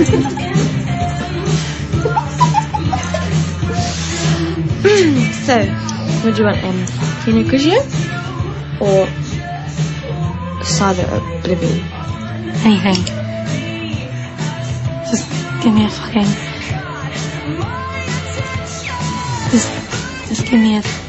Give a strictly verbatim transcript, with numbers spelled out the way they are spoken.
So, what do you want, um, Pinot Grigio or Cider Oblivion? Anything. Just give me a fucking... Just, just give me a...